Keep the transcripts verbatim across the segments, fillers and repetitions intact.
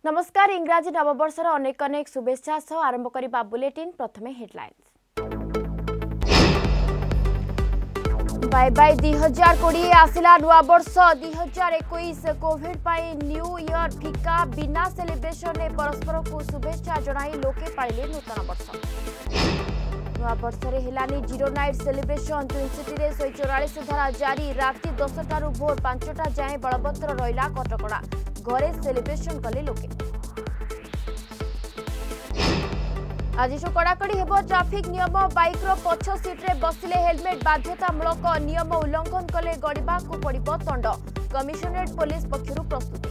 नमस्कार इंग्राजी नववर्षर अनेक अनेक शुभेच्छा सह आरंभ करबा बुलेटिन प्रथमे हेडलाइंस। बाय बाय दुई हजार कोड़े आसला नुआ वर्ष दुई हजार इक्कीस कोविड पाई न्यू ईयर फिका बिना सेलिब्रेशन ने परस्पर को शुभेच्छा जणाई लोके पाइले नूतन वर्ष। नुआ वर्ष रे हेलानी zero night celebration twin city रे एक सौ चौवालीस धारा जारी राति दसटा रु भोर पांचटा जाए बलवत्तर रहिला कटकड़ा घरे सेलिब्रेशन कले लोके। आज कड़ाकड़ी हेब ट्राफिक नियम बाइक रो पछ सीट रे बसिले हेलमेट बाध्यतामूलक नियम उल्लंघन कले गड़िबा को पड़िबो दंड कमिशनरेट पुलिस पक्षरु प्रस्तुति।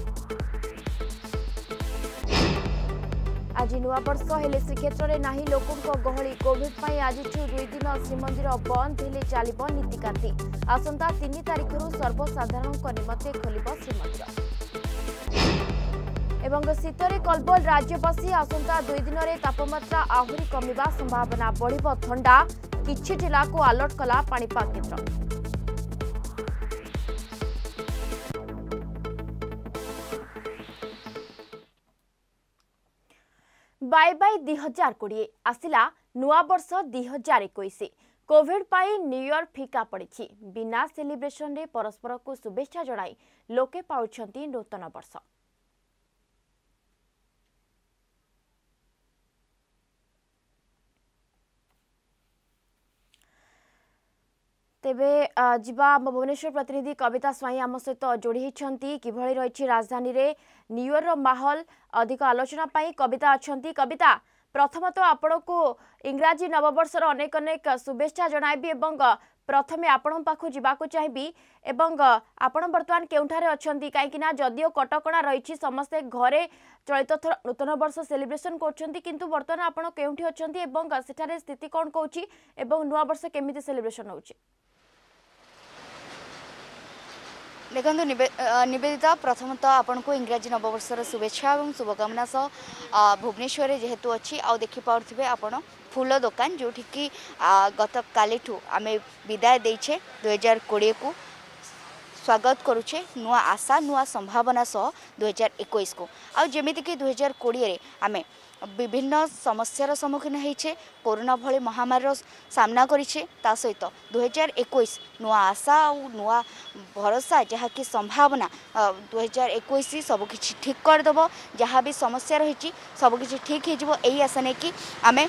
आज नुआ वर्ष हेले श्रीक्षेत्र में नाही लोकों गहली कोविड पाई आज दुई दिन श्रीमंदिर बंद हेले चलिबो नीतिकांति आसंता तीन तारिख रु सर्वसाधारण निमते खोलिबो श्रीमंदिर। एवं शीतरे कलबल राज्यवासी आसंता दुई दिन में तापमात्रा आहुरी कमिबा संभावना बढ़िबो ठंडा किछि जिला को अलर्ट कला पाणीपाग केन्द्र। बाय बाय दुई हजार कोड़े आसला नुआ वर्ष दुई हजार इक्कीस कोविड पाई न्यू ईयर फिका पड़ी बिना सेलिब्रेशन रे परस्पर को शुभेच्छा जणाई लोके पाउछंती नूतन वर्ष। तेबे जीवा भुवनेश्वर प्रतिनिधि कविता स्वाई आम सहित जोड़ी होती किभली रही राजधानी रे न्यू ईयर रो माहौल अधिक आलोचना पाई कविता अच्छी। कविता प्रथमत आपण को इंग्राजी नववर्षर अनेक अनेक शुभेच्छा जणाइबी एवं प्रथमे आपण पाखु जीवाकु चाहिबी एवं आपण वर्तमान केउठारे अछंती काईकिना जदियो कटकणा रही समस्ते घरे चलित थर नूतन वर्ष सेलिब्रेशन करछंती किंतु वर्तमान आपण केउठी अछंती एवं सेठारे स्थिति कोन कहूची एवं नुआ वर्ष केमिति सेलिब्रेशन होउची। देखो निवेदिता प्रथमतः आपन को इंग्राजी नववर्षर शुभेच्छा और शुभकामना सह भुवनेश्वर जेहेतु अच्छी आउ देखि पाउथिबे आपण फूल दुकान जो कि गत कालीठू आम विदाय देछे दुई हजार कोड़े को स्वागत करुचे नुआ आशा नुआ संभावना सह दुई हजार इक्कीस को आउ जेमिति कि दुई हजार कोड़े आम विभिन्न समस्यार सम्मुखीन होइछे कोरोना भली महामारी सामना करिछे ता सहित दुई हजार इक्कीस नुआ आशा और नुआ भरोसा जहाँ कि संभावना दुई हजार इक्कीस सबकि ठीक करदेव जहाँ भी समस्या रही सबकि ठीक हो यही आशा नहीं कि आम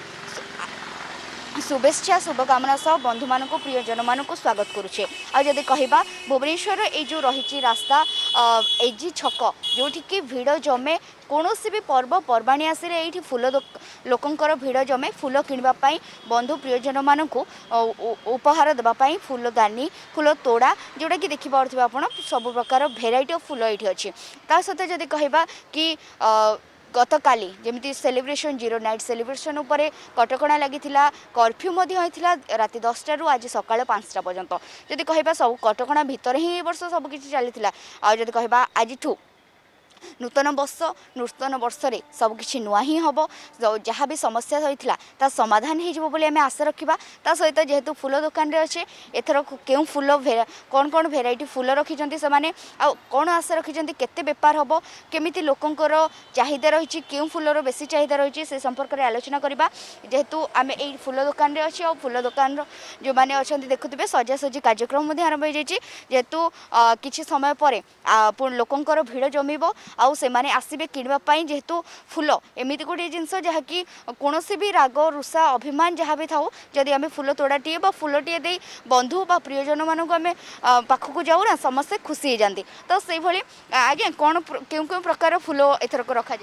शुभेच्छा शुभकामना सह बंधु मान प्रियजन मान स्वागत करुचे। आदि कहवा भुवनेश्वर ये जो रही रास्ता एजी छक जो कि भिड़ जमे कौन भी पर्व पर्वाणी आसिले ये फूल लोकंर भिड़ जमे फूल किणवाई बंधु प्रियजन मान उपहार देवाई फूल दानी फूल तोड़ा जोटा कि देखि पारुथिबे आपण सब प्रकार भेराइटी ऑफ फूल ये अच्छी ता सहित जदि कहवा कि गत काली जमी सेलिब्रेशन जीरो नाइट सेलिब्रेशन उपरे कटकणा लगी कर्फ्यू राति दसटा रु आज सकाळ पांचटा पर्यंत जदि कहवा सब कटकणा भितर ही वर्ष सबकि चली आदि कहवा आज नूतन वर्ष नूतन वर्ष रे सबकि नुआ ही हम जहाँ भी समस्या होता ता समाधान हो आम आशा रखा ता सहित जेहेतु फूल दुकान रे अच्छे एथर क्यों फूल कौन कौन भेराइटी फूल रखिंट से मैंने कौन आशा रखिंट केते बेपार हम केमिति लोकंकर चाहिदा रही क्यों फूलर बेसी चाहिदा रही से संपर्क में आलोचना करवा जेहेतु आम यही फूल दुकान रे अच्छे और फूल दुकान जो मैंने अच्छा देखुए सजासजी कार्यक्रम आरंभ हो जाए जेहेतु किसी समय पर लोकंकर भिड़ जमीब आउ से माने आसबे किणवाई जेहेतु फूल एमती गोटे जिनस जहाँकि कौन भी राग रुषा अभिमान जहाँ भी थाऊ जदि आम फूल तोड़ाटे फूलटे दे बंधु बा प्रियजन मानक आम पाखक जाऊ ना समस्ते खुशी हो जाती तो से भाई आज्ञा कौन क्यों क्यों प्रकार फूल एथरक रखा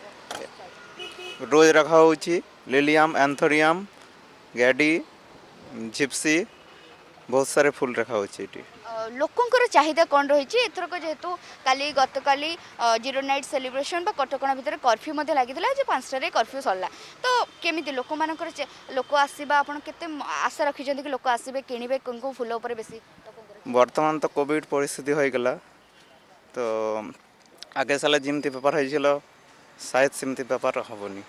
रोज रखा लिलियम एंथोरियम गैडी जिप्सी बहुत सारे फूल रखा होची लोकंकर चाहिदा कौन रही एथरक जेहेतु काली गत काली जीरो नाइट सेलिब्रेशन कटकणा भितर कर्फ्यू लगी पांचटारे कर्फ्यू सरला तो केमिति लोक मानकर लोक आसवा आपन केते आशा रखिछन्ति कि लोक आसबे किनिबे कोन फूल ऊपर बेसी वर्तमान तो कोविड परिस्थिति हो गला तो आगे साल जमती बेपार हो शायद सेमती बेपार हेनी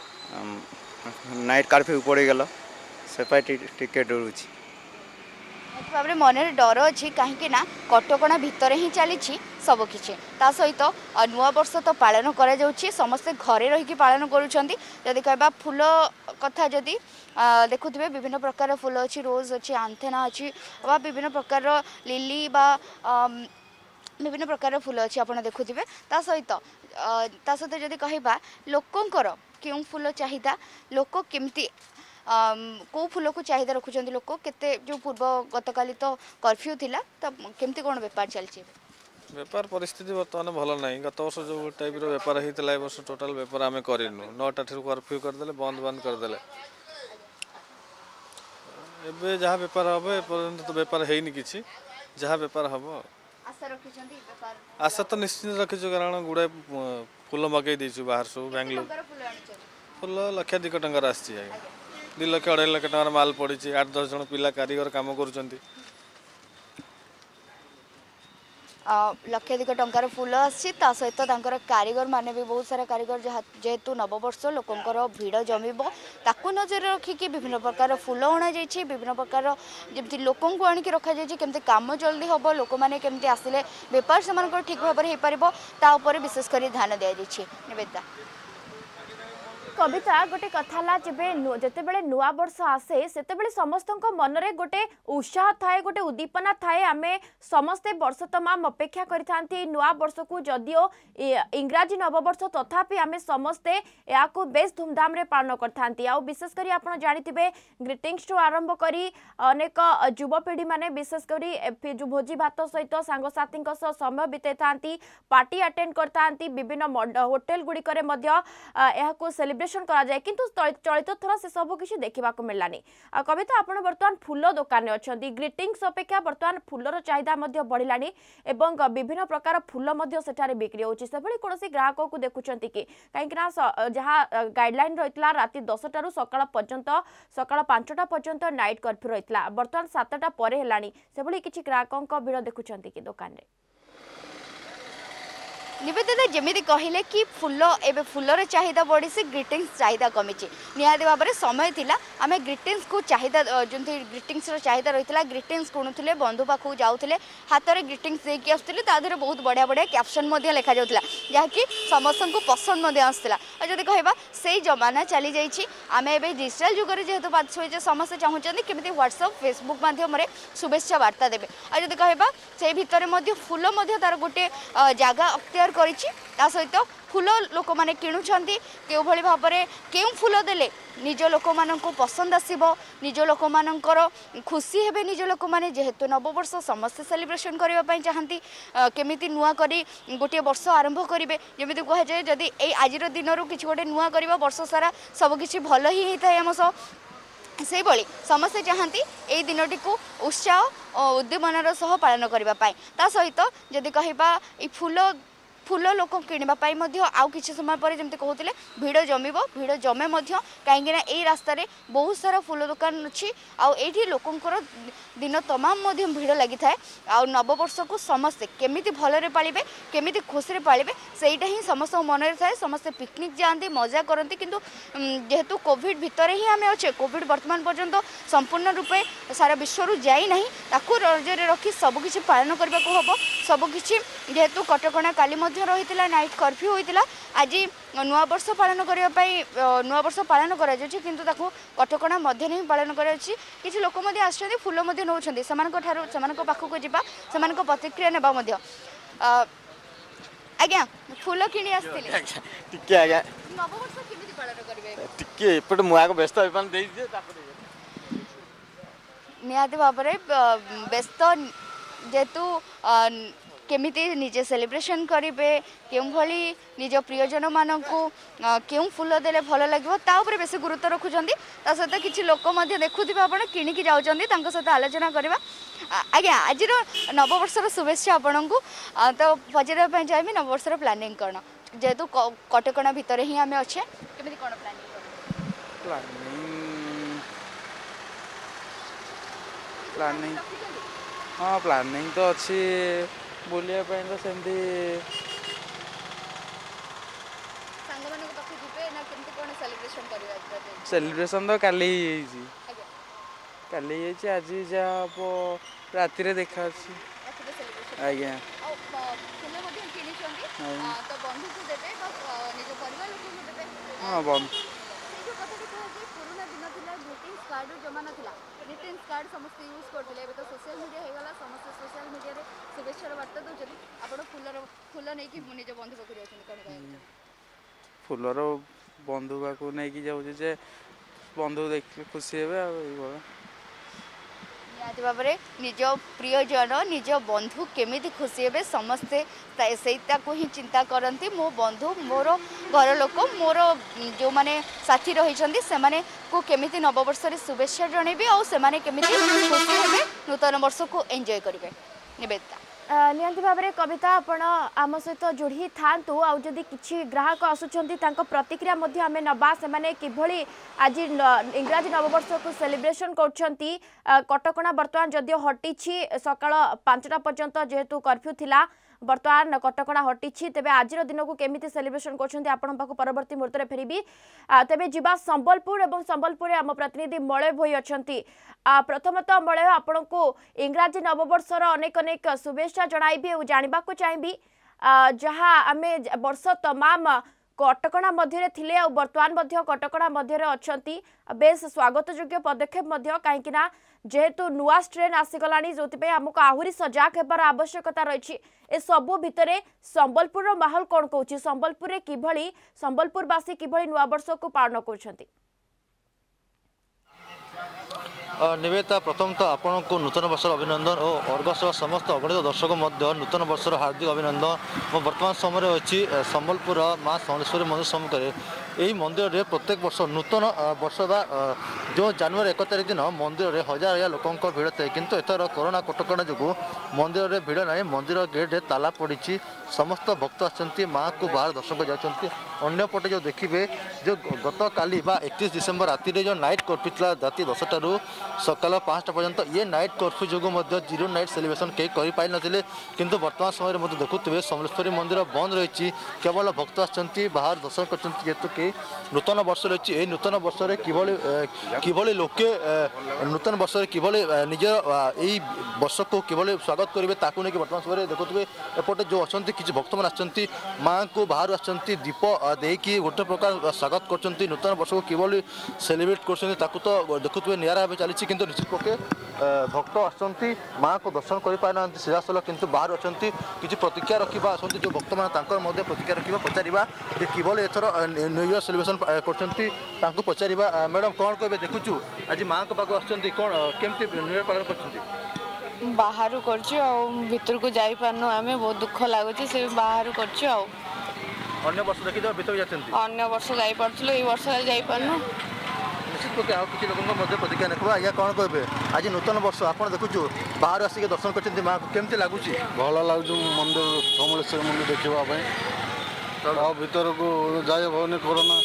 नाइट कर्फ्यू पड़ गला से टिके डरुची भाव में मन में डर अच्छी कहीं कटकणा भितर ही चली सबकि सहित नुआ वर्ष तो पालन करा समस्ते घरे रही पालन करुँच कहवा फूल कथा जदि देखुवे विभिन्न प्रकार फूल अच्छी रोज अच्छी आंथेना अच्छी विभिन्न प्रकार लिली बा विभिन्न प्रकार फूल अच्छी आप देखुवे सहित सहित जदि कहवा लोकंकर क्यों फूल चाहिदा लोक केमती कौ फूल को चाहिदा रखुच्च लोक केते जो पूर्व गतकाली तो कर्फ्यू थिला तो केमती कौन बेपार चलछि बेपार परिस्थिति बर्तमान भल ना गत वर्ष जो टाइप बेपार होता है वर्ष टोटाल बेपार आम करूँ नौटा ठूँ कर्फ्यू करदे बंद बंद करदे एबे जहाँ बेपार हम एपर्यंत तो बेपार है कि जहाँ बेपार हम आशा तो निश्चित रखीचु कारण गुड़ाए फूल मगई देचु बाहर सब बेंगलोर फूल लक्ष दिक टकर आसी दि लक्ष अढ़ाई लक्ष टकर माल पड़ी आठ दस जन पिला कारीगर काम कर लक्षाधिक टंकार फूल आसी सहित कारीगर माने भी बहुत सारा कारीगर जेहेतु नववर्ष लोकंर भिड़ जमीब ताकू नजर रखिकी विभिन्न प्रकार फूल अणा जाइए विभिन्न प्रकार जमी लोक आणिक रखा जाइए केमती काम जल्दी हम लोक मैंने केमती आसिले बेपार से ठीक भाव में हो पार विशेषकर ध्यान दि जाइए निवेदिता कविता गोटे कथा जेबे जितेबले नुआ वर्ष आसे सेतेबले समस्त मनरे गोटे उत्साह थाए गोटे उद्दीपना थाए आमे समस्ते वर्ष तमाम अपेक्षा करिथांती नुआ वर्ष को जदियो इंग्राजी नववर्ष तथापि आमे समस्ते याको बेस धूमधाम रे पालन करथांती आ विशेष करी आपण जानिथिबे ग्रीटिंग्स टू आरंभ करी अनेक युवपीढ़ी माने विशेष करी जो भोजी भात सहित सांगसाथी समय बिताई थांती पार्टी अटेंड करथांती विभिन्न होटेल गुड़िकरे मध्य याको सेलिब्रेट करा जाए किंतु चलित थर से सब किसी देखा मिललानी कविता आपण बर्तमान फूल दुकान अच्छा ग्रीटिंग्स अपेक्षा बर्तमान फूलर चाहिदा बढ़लानी एवं विभिन्न प्रकार फूल सेठारे बिक्री होची कौन ग्राहक को देखुं कि कहीं जहाँ गाइडलाइन रही राति दसटू सका पर्यंत सका पांचटा पर्यंत नाइट कर्फ्यू रही बर्तमान सातटा पर है किसी ग्राहकों भीड़ देखुं कि दुकान में निवेदिता जमी कहले कि फूल एवं फूलर चाहिदा बढ़ी से ग्रीटिंग्स चाहिदा कमी निहाती भाव में समय थिला आमे ग्रीटिंग्स को चाहिदा जमी ग्रीटिंग्स चाहिदा रही है ग्रीटिंग्स किणुले बंधु पाखक जाऊे हाथ में ग्रीटिंग्स देकी आसुले तादेह बहुत बढ़िया बढ़िया कैप्शन लिखा जाऊला जहाँकि समस्त को पसंद आसाला और जब कहवा से जमाना चली जाइए आम ए डिजिटाल जुगर जेहेतु बात होइए समस्ते चाहते केमी व्हाट्सअप फेसबुक माध्यम शुभेच्छा वार्ता देवे और जब कहवा से भितर फूल तार गोटे जगह अख्तियार करिछि ता सहित फूल लोक माने किणुछंती केउ भली भाव में केउ फूल देले निज लोक माननको पसंद आसीबो निज लोक माननकर खुशी हेबे निज लोक माने जेहेतु नववर्ष समस्त सेलिब्रेशन करबा पई चाहंती केमिति नुआ करी गोटे वर्ष आरंभ करिवे जेमिति कह जाय जदि ए आजिर दिनरु किछि गोटे नुआ करबा वर्ष सारा सब किछि भल ही हेताय हम सो से भली समस्ते चाहती यही दिनटी को उत्साह उद्दीपनार सह पालन करने ता सहित जदि कहबा ई फूल फूल लोक किणापी आउ कि समय पर जमी कहते भिड़ जमीब भिड़ जमे कहीं रास्तार बहुत सारा फूल दुकान अच्छी आठी लोकंर दिन तमाम भिड़ लगी थाए आ नववर्ष को समस्ते केमिति भलरे पालिबे केमिति खुशी पालिबे सेटा ही समस्त मन में थाए समस्ते पिकनिक जाती मजा करती किंतु जेहेतु कोविड भितर ही आम अच्छे कोविड वर्तमान पर्यंत संपूर्ण रूपे सारा विश्व जाई नहीं ताकू नजर रखी सबकि पालन करने को हम सबकि जेहेतु कटकणा काली रही नाइट कर्फ्यू होता आज नुआ वर्ष पालन करने नुआ वर्ष पालन करा किंतु ताकू कटकणा मध्य नहीं पालन कर किसी लोक आसुँच फूल नौकरी से पाखक जा से प्रतिक्रिया नेबा आज्ञा फूल कि निहाती भाव में व्यस्त जेहेतु केमिति निजे सेलिब्रेशन करेंगे क्यों भली निज प्रियजन मानक क्यों फूल देले भल लगे ताऊपर बेस गुरुत्व रखुच्च सहित किसी लोक देखुवे आप किणिकी जाऊँच सहित आलोचना करवा आज्ञा आज नववर्षर शुभेच्छा आपण को तो पचारे चाहिए नववर्षर प्लानिंग कौन जेहेतु कटकणा भितर ही आम अच्छे केमिति कौन प्लानिंग प्लानिंग हाँ प्लानिंग तो अच्छी बुलिया तो सेमती सेलिब्रेशन सेलिब्रेशन तो काली तो କାଲି ହେଇଛି ଆଜି ଯାହା ହବ ରାତିରେ ଦେଖା ଅଛି ଆଜ୍ଞା ହଁ ବନ୍ଧୁ जमाना ग्रीटिंग्स कार्ड समस्त यूज करते हैं तो सोशल मीडिया हो गला समस्त सोशल मीडिया रे शुभेच्छार वार्ता दौरान आप फुलर फुल नहीं निज बंधु पाखु जाऊँ फुलर बंधु पाखु नहीं जाऊँ जे बंधु देखिए खुशी हे निहाती भाव में निज प्रियजन निज बंधु केमी खुशी हे समस्ते से ही चिंता करती मो बंधु मोर घर लोक मोर जो मैंने साथी रही को केमी नववर्ष शुभेच्छा जनइबे और से खुशी हे नूतन वर्ष को एंजॉय करेंगे निवेदिता निहांती भाव में कविता आपण आम सहित जोड़ी था आदि किसी ग्राहक आसुंच प्रतिक्रिया आम नवा से किभली आज इंग्राजी नववर्ष को सेलिब्रेशन कटकणा बर्तमान जदियो हटी सकाळ पांचटा पर्यंत जेहेतु कर्फ्यू थिला बर्तमान कटकणा हटी तेज आज दिन को केमी सेलिब्रेशन कर परवर्ती मुहूर्त में फेरबी तेज जीवा संबलपुर और संबलपुर आम प्रतिनिधि मलय भोई अच्छा प्रथमतः मलय आपण को इंग्राजी नववर्षर अनेक अनेक शुभेच्छा जणाइबी और जानवा चाहिए जहाँ आम वर्ष तमाम कटकणा मध्य थिले और बर्तमान कटकणा मध्य अच्छा बेस स्वागत योग्य पदक्षेप कहीं जेहेतु नुआ स्ट्रेन आसीगला जो आमको आहरी सजाग होबार आवश्यकता रही ए सबू भितर संबलपुर माहौल कौन कौन संबलपुर किभली संबलपुरवासी किभली नुआ वर्ष को पालन कर निवेदिता प्रथम तो आपण को नूतन वर्ष अभिनंदन और अर्गस समस्त अगणित दर्शक नूतन वर्ष हार्दिक अभिनंदन मैं वर्तमान समय अच्छी संबलपुर माँ समलेश्वरी मंदिर सम्मुखें यही मंदिर में प्रत्येक वर्ष नूतन वर्ष जो जनवरी एक तारीख दिन मंदिर में हजार हजार लोकों भिड़ थाए किंतु एथर कोरोना कटकणा जो मंदिर में भिड़ ना मंदिर गेट ताला पड़ी समस्त भक्त आसती माँ को बाहर दर्शन कर जाती अंपटे जो देखिए जो गत काली इकतीस डिसेम्बर राति जो नाइट कर्फ्यू था राति दसटू सकाल पाँचटा पर्यंत ये नाइट कर्फ्यू जो जीरो नाइट सेलिब्रेशन कई कर नथिले किंतु वर्तमान समय देखुए समलेश्वरी मंदिर बंद रही केवल भक्त आसती बाहर दर्शन करजेतु कि नूतन वर्ष रही यही नूतन वर्ष किभली लोके नूतन वर्ष किभली निज यही वर्ष को किभली स्वागत करेंगे ताकू नहीं वर्तमान समय देखुए एपटे जो अच्छा किसी भक्त मैंने आसती माँ को बाहर आसती दीप देकी गोटे प्रकार स्वागत कर नूतन वर्ष को किभली सेलिब्रेट कर तो देखुए निरा भाव चली किंतु निश्चित पक्षे भक्त आसती माँ को दर्शन कर सीधासल किंतु बाहर अच्छा किसी प्रतिक्रिया रखा आसती जो भक्त मैंने प्रतिक्रिया रखा पचारा किभली एथर न्यू इयर सेलिब्रेशन कर पचारा मैडम कौन कहे देखुचु आज माँ को पाक आसती कौन केमती न्यू इयर पालन कर बाहर कर को जाई पारनु आमे बहुत दुख लगुच से बाहर कर अन्य वर्ष देखी भीतर जाते अन्य वर्ष जाई पारथुलो ए वर्ष जाई पारनु निश्चित पक्षे आउ किसी लोगों मध्य प्रतिक्रिया देखा आज्ञा कौन कहे आज नूतन वर्ष आप देखुचु बाहर आसिक दर्शन कर माँ को केमती लगुच भल लगुच मंदिर समलेश्वरी मंदिर देखापी भीतर को जाए भवनी कोरोना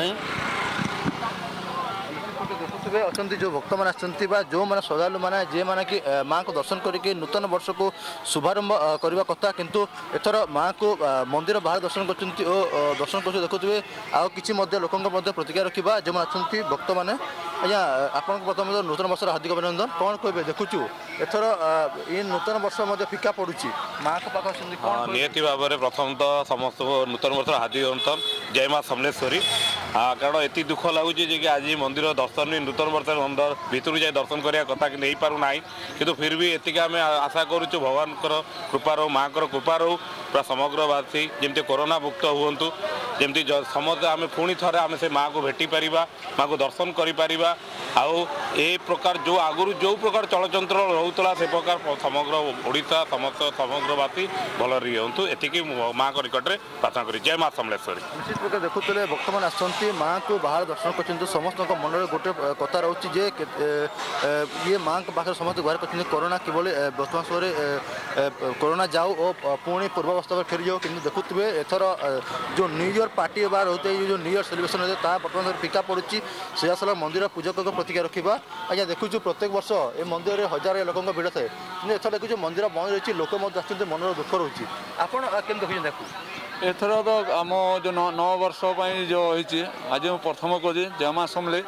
देखुए अच्छा जो भक्त मैंने आसती जो मैंने श्रद्धालु मैंने जे मैंने कि माँ को दर्शन करके नूतन वर्ष को शुभारंभ करने कथा किंतु एथर माँ को मंदिर बाहर दर्शन कर दर्शन कर देखुए आउ कि लोकों प्रतिक्रिया रखा जो मैंने भक्त मैंने आज्ञा आपन प्रथम नूतन वर्ष हार्दिक अभिनंदन कौन कहे देखुचु एथर ये नूतन वर्ष फिका पड़ू माँ को पाख निहती भाव में प्रथम तो समस्त नूतन वर्ष हार्दिक अभिनंदन जय माँ समलेश्वरी कारण एति दुख लगुच कि आज मंदिर दर्शन नूतन वर्ष मंदिर भितर जाए दर्शन करने कथा कि नहीं पारू ना कि फिर भी एति आम आशा करुँ भगवान कृपा रो माँ कृपा रो पूरा समग्रवासी जमी कोरोना मुक्त हूँ जमी समस्त आम पुणी थे आम से माँ को भेटी पार माँ को दर्शन कर आउ ए प्रकार जो आगुरी जो प्रकार चलचंत्र रोला से प्रकार समग्र ओडिशा समस्त समग्रवासी भल रुहतु एतिकी माँ को निकट में प्रार्थना करी जय माँ समलेश्वरी निश्चित प्रकार देखुले भक्त मैंने आसती माँ को बाहर दर्शन कर समस्त मन में गोटे कथा रोचे जे ये माँ पाखे समस्त गुहार कर कोरोना किभली वर्तमान समय कोरोना जाऊ और पुणी पूर्वावस्था में फेरी जाऊ कि देखुए एथर जो न्यू इयर पार्टी बार होते जो न्यू इयर सेलिब्रेशन होते बर्तमान फिका पड़ी सीधासल मंदिर पूजक प्रतिक्रिया रखा आज्ञा देखु प्रत्येक वर्ष ये मंदिर में हजार लोकों भिड़ थाए कि एथर देखु मंदिर बंद रही लोक आसते मन दुख रोचे आपड़ केम देखुं एथर तो आम जो नौ वर्ष जो होती आज प्रथम कहे जय माँ समले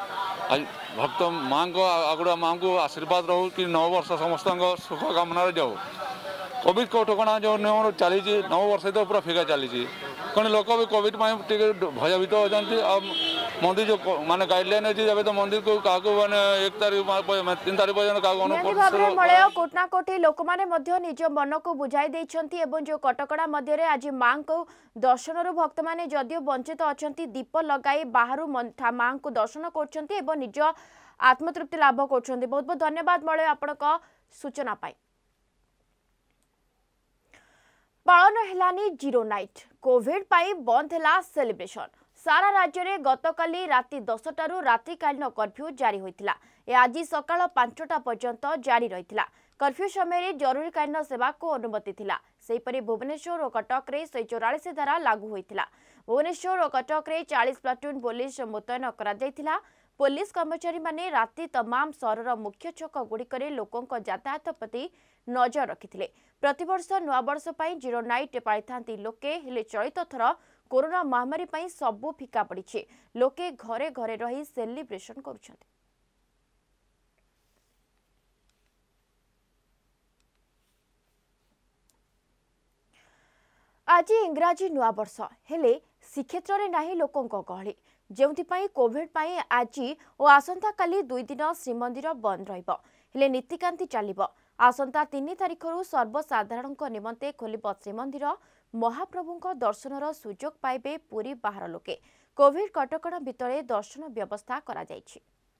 भक्त माँ को आगुड़ा माँ को आशीर्वाद रहू कि नव वर्ष समस्त सुख कामना जाऊ कोविड कटकणा जो नियम चली नव वर्ष तो पूरा फिका चली कौन लोक भी कोविड में भयभीत होती मंदिर जो माने गाइडलाइन अच्छी जब तो मंदिर को क्या माने एक तारीख तीन तारीख पर्यटन कोटना कोटी लोक मैंने निज मन को बुझाई देइछंती एवं जो कटकड़ा मध्य आज माँ को दर्शन भक्त मैंने जदियो वंचित अच्छा दीप लगाई बाहर माँ को दर्शन कर निज आत्मतृप्ति लाभ कर। बहुत बहुत धन्यवाद मलय आपण सूचना पाई। पालन हेलानी जीरो नाइट कोविड पाई बंद हेला सेलिब्रेशन सारा राज्य में गतकाली राति दसटारू रात्रिकालीन कर्फ्यू जारी होइतिला। ए आज सकाळ पांचटा पर्यंत जारी रहितिला। कर्फ्यू समय जरूरीकालीन सेवा को अनुमति थिला। सेहीपरि भुवनेश्वर और कटक रे एक सौ चौरासी धारा लागू होइतिला। भुवनेश्वर और कटक रे चालीस प्लाटून पुलिस मुतयन करा जायतिला। पुलिस कर्मचारी माने राति तमाम सहरर मुख्य छक गुड़िकरे लोकों यातायात प्रति नजर रखिथिले। प्रतिवर्ष नुआ वर्ष पई जीरो नाइट पाइथांती लोके हेले चलित थर कोरोना महामारी पई सबु फिका पड़िछे। लोके घरे घरे रही सेलिब्रेशन करुछन्ते। आज इंग्राजी नुआ वर्ष हेले श्रीक्षेत्र में नाही लोकों गहली जोथिपाई कोविड पाई आज और आसंता काली दुई दिन श्रीमंदिर बंद रहिबो हेले नीतिकांति चलिबो। आसंता तीन तारिख सर्वसाधारण निमंते खोलिबो श्रीमंदिर। महाप्रभुंक दर्शनर सुजोग पाइबे पूरी बाहर लोके। कोविड कटकणा भितरे दर्शन व्यवस्था करा जायछि।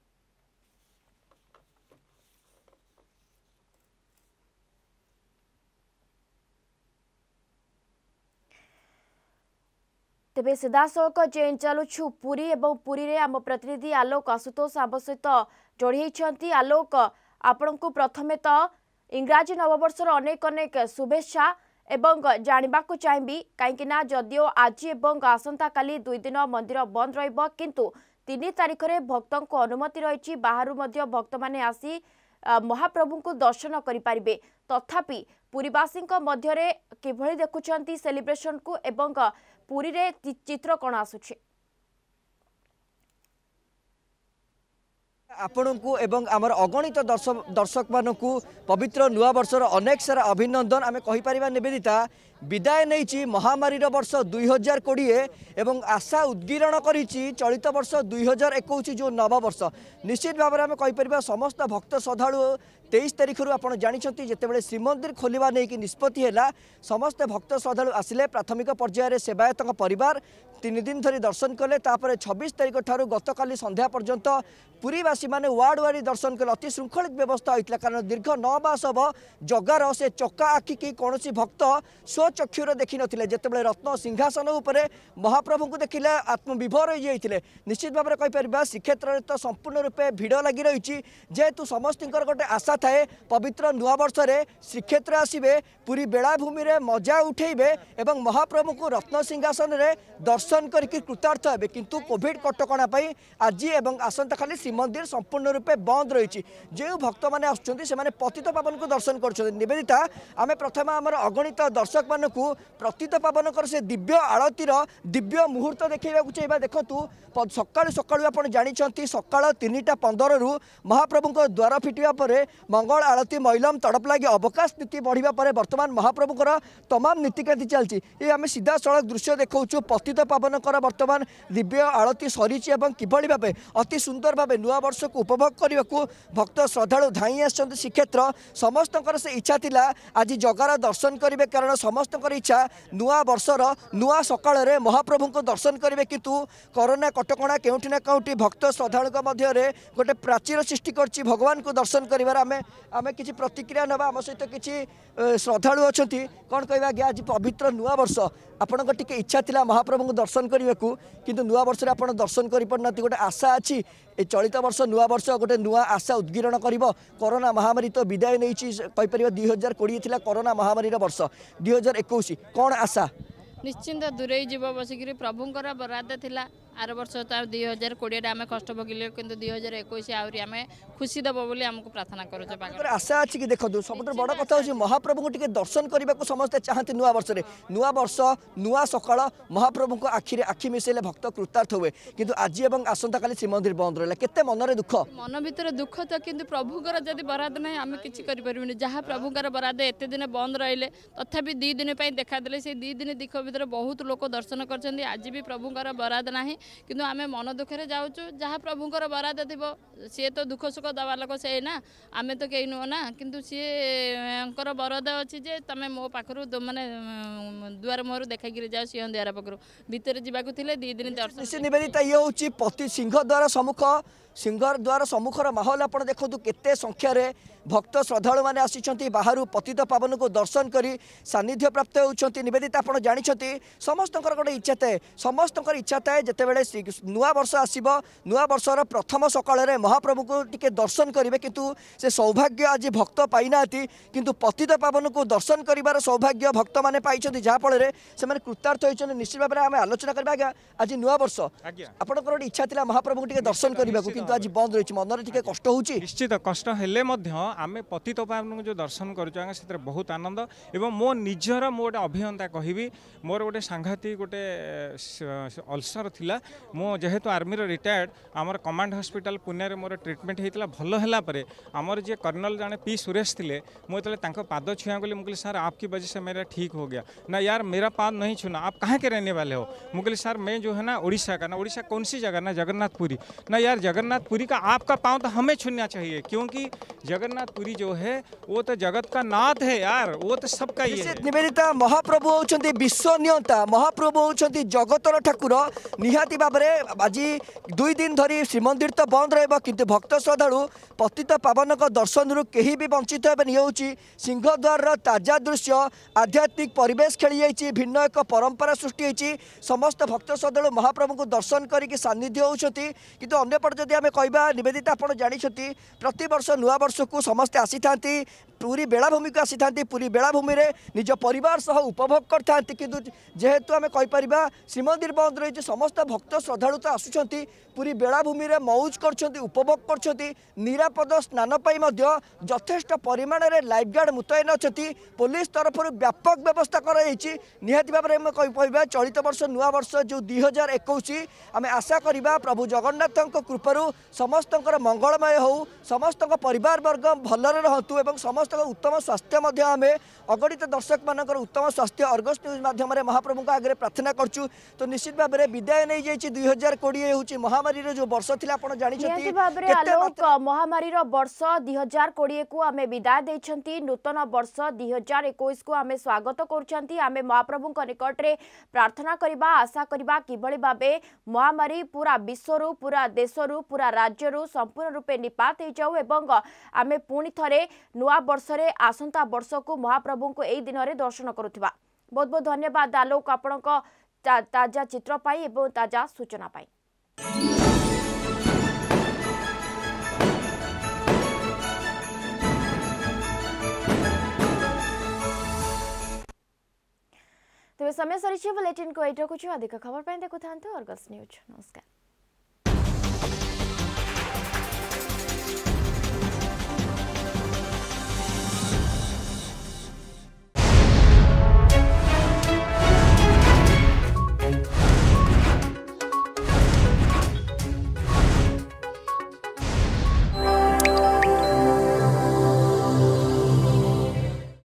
तेबे सीधासख चेन चलुछु पुरी एवं पुरी रे आम प्रतिनिधि आलोक आशुतोष आम सहित जोड़ी। आलोक आपण को प्रथमे तो इंग्राजी नववर्षर अनेक अनेक शुभेच्छा एवं जानिबाकु चाहिबी कहीं जदियो आज एवं आसंता काली दुई दिन मंदिर बंद रहिबो किंतु तीन तारिख रे भक्तों को अनुमति रही बाहरु मध्य भक्त माने आसी महाप्रभु को दर्शन करि पारिबे। तथापि पुरीवासी मध्य किभଳି देखुछंती सेलिब्रेशन को एवं पुरी रे चित्र कौन आसुछि आपण को एवं आमर अगणित दर्शक दर्शक मानकु पवित्र नुआ वर्षर अनेक सारा अभिनंदन आमे कहि परिबा। निवेदिता विदाय नहीं महामारी वर्ष दुई हजार कोड़े एवं आशा उद्गीरण करिछि चलित वर्ष दुई हजार इक्कीस जो नव वर्ष निश्चित भाव में आम कहीपर समस्त भक्त श्रद्धालु तेईस तारिख रू आप जानते जितेबाला श्रीमंदिर खोलिबा नहीं कि निष्पत्ति है समस्त भक्त श्रद्धालु आसिले प्राथमिक पर्यायर सेवायत परिवार तीन दिन धरी दर्शन कले तापर छब्बीस तारिख ठारू गतकाली संध्या पर्यंत पुरीवासी माने वार्ड वारी दर्शन कले अति श्रृंखलित व्यवस्था होता कारण दीर्घ नौ मास हम जगार से चक्का आखि की कौन भक्त स्वचक्षुर देखी नथिले जितेबाला रत्न सिंहासन उपरे महाप्रभु को देखिले आत्मविभोर हो जाइए। निश्चित भाव में कहीपर श्रीक्षेत्र में तो संपूर्ण रूपे भिड़ लगी रही जेहेतु समस्त गोटे आशा थाए पवित्र नुआ वर्ष में श्रीक्षेत्र आसबे पूरी बेलाभूमि में मजा उठेबे एवं महाप्रभु को रत्न सिंहासन में दर्शन करके कृतार्थ हे किंतु कोविड कटकणा आज एवं आसंता खाली श्रीमंदिर संपूर्ण रूपे बंद रही जो भक्त मैंने आसुच्च पतित पावन को दर्शन कर। निवेदिता आम प्रथम आम अगणित दर्शक मान पतित पावन कर से दिव्य आलतीर दिव्य मुहूर्त देखा चाहिए। देखु सकालू सकालू आप जानते सकाल तीन टा पंदर रु महाप्रभु द्वार फिटिया मंगल आलती महिलम तड़प लगी अवकाश नीति बढ़िया पर बर्तमान महाप्रभुकर तमाम नीतिकांति चलती ये आम सीधा सड़क दृश्य देखा पतित पावन कर बर्तमान दिव्य आलती सरी किभली भाव अति सुंदर भाव नुआ वर्ष को उपभोग करने को भक्त श्रद्धालु धाई आसछन्ति। श्रीक्षेत्र समस्त से इच्छा थिला आज जगार दर्शन करेंगे कारण समस्त इच्छा नुआ वर्षर नुआ सकाल महाप्रभु को दर्शन करेंगे किंतु कोरोना कटकणा केउठी ना केउठी भक्त श्रद्धालु मध्य गोटे प्राचीर सृष्टि करछि भगवान को दर्शन करिवार आमे आमे किछि प्रतिक्रिया नबा आम सहित किछि श्रद्धालु अछंती कोन कहबा कि आज पवित्र नुआ वर्ष आपन टिके इच्छा थिला महाप्रभु को दर्शन करने को किंतु नुआ वर्ष रे आपन दर्शन करि पड़नाती गोटे आशा अछि ए चलित वर्ष नुआ वर्ष गोटे नुआ आशा उद्गीरण करिवो। कोरोना महामारी तो विदाय नहीं कहि परिबा दुई हजार कोड़े थिला कोरोना महामारी वर्ष दुई हजार इक्कीस कौन आशा निश्चिंत दूरे जीव बसिक प्रभुंर बराद थिला आर वर्ष तो दुई हजार कोड़े आम कष्ट भोगिले कि दुई हजार एक आम खुशी दब बोली आमको प्रार्थना करुचे आशा अच्छी कि देखो सब बड़ कथा हूँ महाप्रभु को टिके दर्शन करने को समस्ते चाहते नुआ वर्ष में नुआ वर्ष नुआ सकाल महाप्रभु को आखिरे आखि मिसेले भक्त कृतार्थ हुए किंतु आज एवं आसंता काली श्रीमंदिर बंद रहा केते मनरे दुख मन भीतर दुख तो किंतु प्रभुकर जदि बराद ना आम कि करें जहाँ प्रभुकर बराद एत दिन बंद रही तथापि दी दिन देखादे से दी दिन दिख भर बहुत लोक दर्शन कर आज भी प्रभुकर बराद ना कि आम मन दुखे जाऊँ जहाँ प्रभुकर बराद थी सी तो दुख सुख दवा लोक से ना आम तो कहीं नुह ना कि सी बराद अच्छी जे तुम मो पाखर मानने दुआर मुहर देखा जाओ सिंह द्वार पाखर भितर जावाक दी दिन दर्शन निवेदिता ये हूँ पति सिंह द्वार सम्मुख सिंह द्वार सम्मुखर माहौल आप देखो केते संख्यार भक्त श्रद्धालु मैंने आसी बाहर पतित पावन को दर्शन कर सानिध्य प्राप्त होती निवेदिता आप जानते समस्त गोटे इच्छा थाए समस्त इच्छा थाए जिते नुआ वर्ष आसो नुआ वर्षर प्रथम सकाल महाप्रभु को टिके दर्शन करेंगे किंतु से सौभाग्य आज भक्त पाई ना किंतु पतित पावन को दर्शन कर सौभाग्य भक्त मैंने पाई जहाँफल से कृतार्थ होती निश्चित भाव में आम आलोचना करवा आज नुआ वर्ष आपंकर गोटे इच्छा था महाप्रभु को टिके दर्शन करने आज बंद रही मन टिके कष्ट हो निश्चित कष्ट हेले आम पतित पावन जो दर्शन कर बहुत आनंद एवं मो निजर मो गोटे अभियंता कहबी मोर गोटे सांघातिक गोटे अल्सर थिला मो जेहेतु आर्मी रिटायर्ड आमर कमांड हॉस्पिटल पुणे में मोर ट्रिटमेंट होता भल है आमर जे कर्नल जाने पी सुरेश थे मुझे पाद छुआ गली मुझे सर आपकी वजह से मेरा ठीक हो गया ना यार मेरा पाद नहीं छूना आप कहाँ के रहने वाले हो मुझे सर मैं जो है ना उड़ीसा का ना उड़ीसा कौन सी जगह ना जगन्नाथपुरी ना यार जगन्नाथपुरी का आपका पाँव तो हमें छूना चाहिए क्योंकि जगन्नाथपुरी जो है वो तो जगत का नाथ है यार वो तो सबका ही है। निवेदिता महाप्रभु होउछंती विश्व नियंता महाप्रभु होउछंती जगतर ठाकुर निहाती भाव में आज दुई दिन धरी श्रीमंदिर तो बंद रहा किंतु भक्त श्रद्धालु पतित पावन का दर्शन कहीं भी वंचित होनी हो सिंहद्वार ताजा दृश्य आध्यात्मिक परिवेश खेली जाइए भिन्न एक परंपरा सृष्टि होती समस्त भक्त श्रद्धालु महाप्रभु को दर्शन करके सानिध्य होती किंतु अंपटे जदि आम कह निवेदिता आप जानते प्रति वर्ष नुआ वर्ष को समस्ते आसी था पूरी बेलाभूमि को आसी था पूरी बेलाभूमि में निज परिवार सह उपभोग करते किंतु जेहेतु आम कहीपर श्रीमंदिर बंद रही समस्त भक्त श्रद्धालु तो आसुंच पूरी बेलाभूमि में मौज कर उपभोग कर निरापद स्नान यथेष्ट परिमाण में लाइफ गार्ड मुतयन अच्छा पुलिस तरफ व्यापक व्यवस्था निहाती भाव में कह चलित वर्ष नुआ वर्ष जो दुई हजार एकुश आम आशा करवा प्रभु जगन्नाथ कृपार समस्त मंगलमय हो समस्त परिवार वर्ग भलरे रहतु एवं समस्त उत्तम स्वास्थ्य आम अगणित दर्शक मान उत्तम स्वास्थ्य अर्गस न्यूज माध्यम महाप्रभु आगे प्रार्थना करचु तो निश्चित भाव में विदाय नहीं जाइए दुई हजार कोड़े हूँ महामारी जो वर्ष थी महामारी वर्ष दुई हजार कोड़े को आम विदाय देछंती नूतन वर्ष दुई हजार एकुश को आम स्वागत करुँच आम महाप्रभु निकट में प्रार्थना करवा आशा करवा किभली भावे महामारी पूरा विश्व पूरा देश पूरा राज्य संपूर्ण रूपे निपात हो जाऊ एवं आम पुणी थे नुआ वर्ष रे आसंता वर्ष को महाप्रभु को यही दिन में दर्शन करुवा बहुत बहुत धन्यवाद आलोक आपण ताजा चित्र पाई एवं ताजा सूचना पाई। तेज समय सरी बुलेटिन को एट रखुछु अधिक खबर देखु था अर्गस न्यूज नमस्कार।